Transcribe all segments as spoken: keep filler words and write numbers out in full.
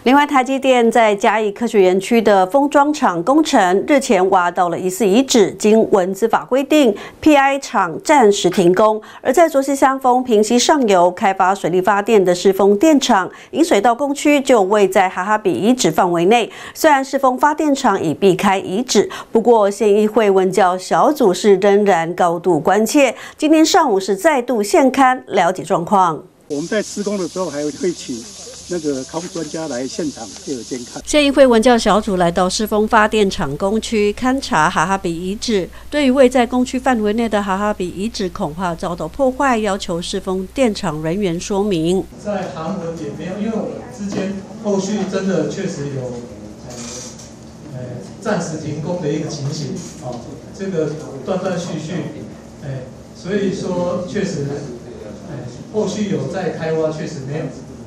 另外，台积电在嘉义科学园区的封装厂工程日前挖到了疑似遗址，经文资法规定 ，P I 厂暂时停工。而在卓溪乡丰平溪上游开发水力发电的世丰电厂，引水道工区就位在哈哈比遗址范围内。虽然世丰发电厂已避开遗址，不过县议会文教小组是仍然高度关切。今天上午是再度现勘了解状况。 我们在施工的时候还会请那个考古专家来现场配合监看。 县议会文教小组来到世丰发电厂工区勘察哈哈比遗址，对于位在工区范围内的哈哈比遗址恐怕遭到破坏，要求世丰电厂人员说明。 在韩文也没有，因为我们之间后续真的确实有呃暂时停工的一个情形，哦，这个断断续续，哎，所以说确实，哎，后续有在开挖，确实没有。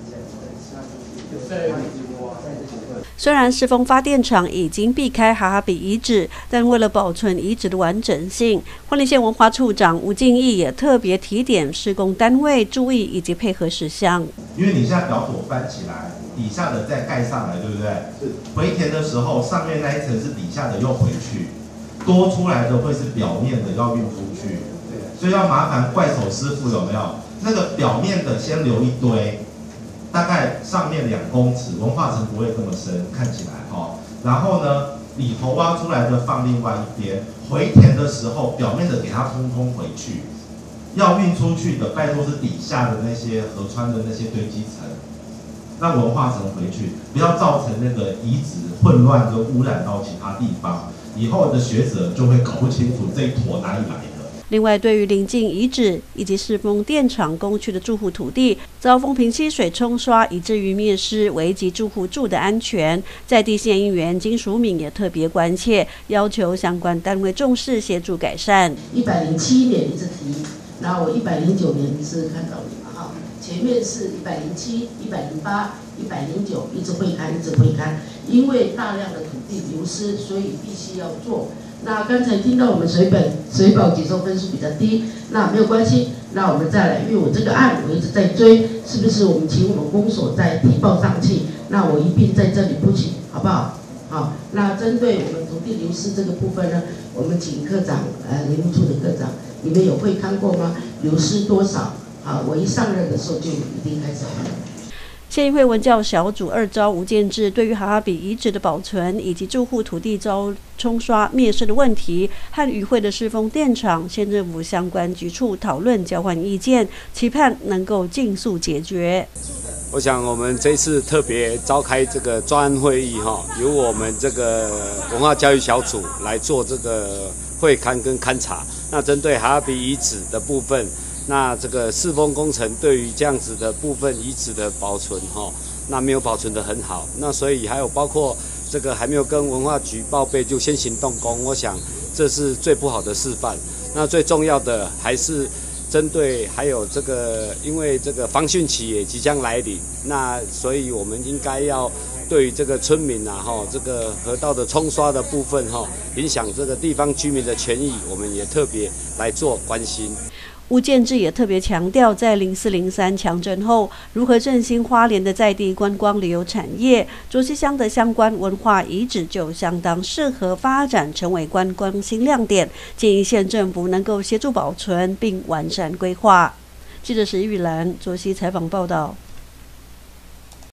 虽然世丰发电厂已经避开哈哈比遗址，但为了保存遗址的完整性，花莲县文化处长吴敬义也特别提点施工单位注意以及配合事项。 因为你现在表土翻起来，底下的再盖上来，对不对？是。回填的时候，上面那一层是底下的又回去，多出来的会是表面的要运出去，所以要麻烦怪手师傅有没有？那个表面的先留一堆。大概上面两公尺，文化层不会这么深，看起来哈、哦。然后呢，里头挖出来的放另外一边，回填的时候，表面的给它通通回去。要运出去的，拜托是底下的那些河川的那些堆积层，让文化层回去，不要造成那个遗址混乱跟污染到其他地方。以后的学者就会搞不清楚这一坨哪里来的。 另外，对于邻近遗址以及世丰电厂工区的住户土地遭丰平溪水冲刷，以至于灭失，危及住户住的安全，在地县议员金淑敏也特别关切，要求相关单位重视，协助改善。 一百零七年一直提，然后我一百零九年是看到你嘛哈，前面是一百零七、一百零八、一百零九，一直会看，一直会看，因为大量的土地流失，所以必须要做。那刚才听到我们水本水保接收分数比较低，那没有关系，那我们再来，因为我这个案我一直在追，是不是我们请我们公所再提报上去？那我一并在这里补请，好不好？好，那针对我们土地流失这个部分呢，我们请科长，呃，林务处的科长，你们有会看过吗？流失多少？好，我一上任的时候就一定开始看。 县议会文教小组二召吴建志对于哈哈比遗址的保存以及住户土地遭冲刷灭失的问题，和与会的世丰电厂、县政府相关局处讨论交换意见，期盼能够尽速解决。 我想我们这次特别召开这个专案会议哈，由我们这个文化教育小组来做这个会勘跟勘察。那针对哈哈比遗址的部分。那这个世丰工程对于这样子的部分遗址的保存哈，那没有保存得很好，那所以还有包括这个还没有跟文化局报备就先行动工，我想这是最不好的示范。那最重要的还是针对还有这个，因为这个防汛期也即将来临，那所以我们应该要对于这个村民啊哈，这个河道的冲刷的部分哈，影响这个地方居民的权益，我们也特别来做关心。 吴建志也特别强调，在零四零三强震后，如何振兴花莲的在地观光旅游产业，卓溪乡的相关文化遗址就相当适合发展成为观光新亮点，建议县政府能够协助保存并完善规划。记者石玉兰卓溪采访报道。